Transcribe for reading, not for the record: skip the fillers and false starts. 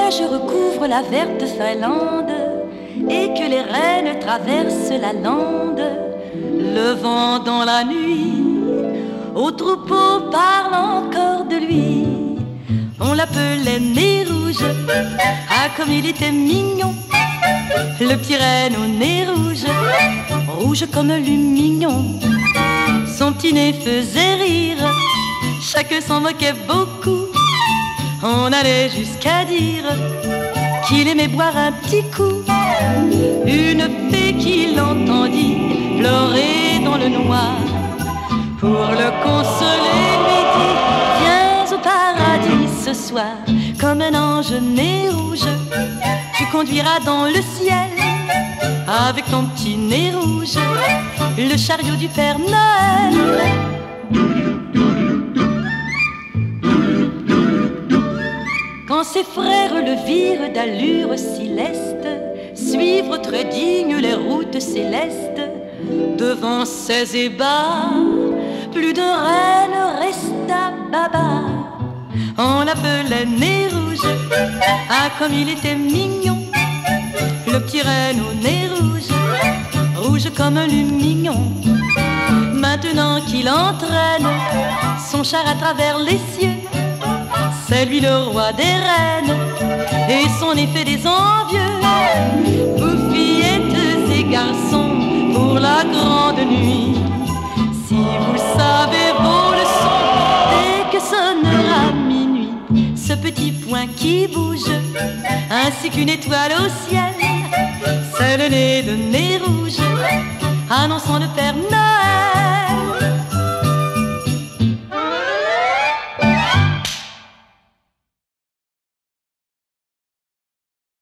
nuages recouvrent la verte Finlande et que les rennes traversent la lande, le vent dans la nuit au troupeau parle encore de lui. On l'appelait Nez Rouge, ah comme il était mignon, le petit renne au nez rouge, rouge comme le mignon. Son petit nez faisait rire, chacun s'en moquait beaucoup. On allait jusqu'à dire qu'il aimait boire un petit coup. Une fée qui l'entendit pleurer dans le noir, pour le consoler lui dit: viens au paradis ce soir, comme un ange nez rouge. Tu conduiras dans le ciel avec ton petit nez rouge le chariot du Père Noël. Quand ses frères le virent d'allure si leste suivre très digne les routes célestes, devant ces ébats plus d'un renne resta baba. On l'appelait Nez Rouge, ah comme il était mignon, le petit renne au nez rouge, rouge comme un lumignon. Maintenant qu'il entraîne son char à travers les cieux, c'est lui le roi des reines et son effet des envieux. Vous fillettes et garçons, pour la grande nuit, si vous savez vos leçons, dès que sonnera minuit, ce petit point qui bouge ainsi qu'une étoile au ciel, c'est le nez de Nez Rouge annonçant le Père Noël.